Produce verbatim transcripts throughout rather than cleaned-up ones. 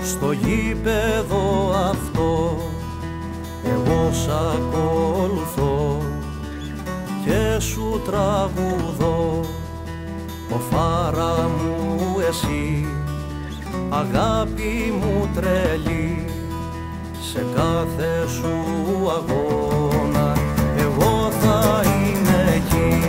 Στο γήπεδο αυτό εγώ σ' ακολουθώ και σου τραγουδώ, ο φάρα μου εσύ, αγάπη μου τρελή, σε κάθε σου αγώνα εγώ θα είμαι εκεί.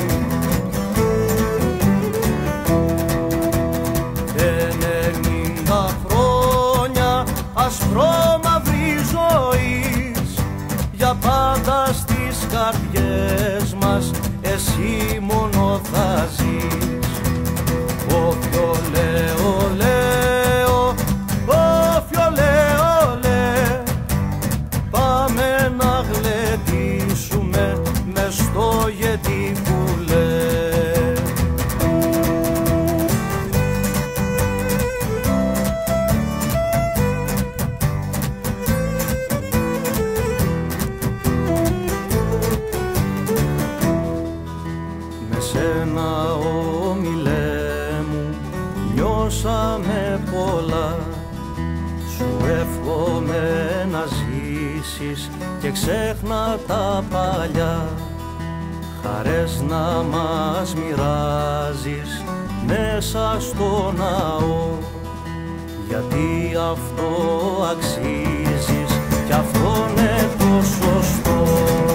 Ενενήντα χρόνια ασπρόμαυρη ζωής, για πάντα στις καρδιές μας εσύ μόνο θα ζεις. Όποιο λέω, λέω, όποιο λέω, λέ, πάμε να γλεντήσουμε μες στο γετικούλε. Με σένα όμιλέ μου νιώσαμε πολλά, σου εύχομαι να ζήσεις και ξέχνα τα παλιά, χαρές να μας μοιράζεις μέσα στο ναό, γιατί αυτό αξίζεις κι αυτό είναι το σωστό.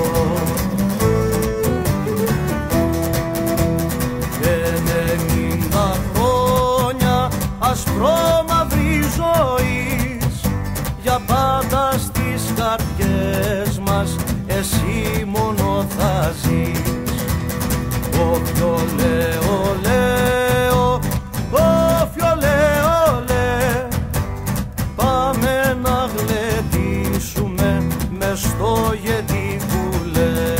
Ενενήντα χρόνια ασπρόμαυρη ζωής, για πάντα στις καρδιές μας εσύ μόνο θα ζεις. Όποιο λέω, λέω, όποιο λέω, λέ, πάμε να γλεντήσουμε μες στο γετικούλε.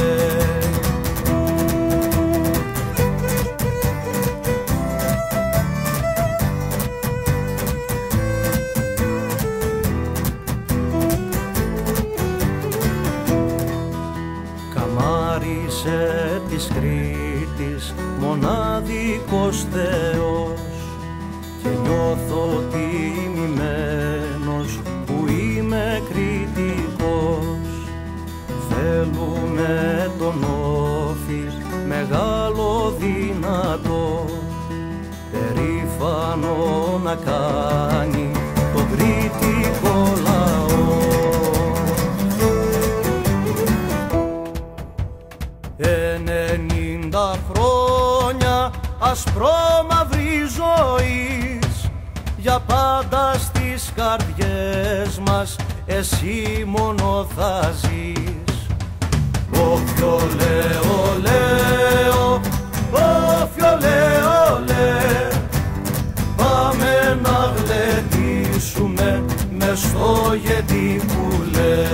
Καμάρισε της Κρήτης μοναδικός Θεός, και νιώθω τιμημένος που είμαι κριτικός. Θέλουμε τον Όφη μεγάλο δυνατό, περήφανο να κάνει τον κριτικό λαό. Ενενήντα χρόνια ασπρόμαυρη ζωής, για πάντα στις καρδιές μας εσύ μόνο θα ζεις. Όποιο λέω, λέω, όποιο λέω, λέ, πάμε να γλεντήσουμε μες στο γετικούλε.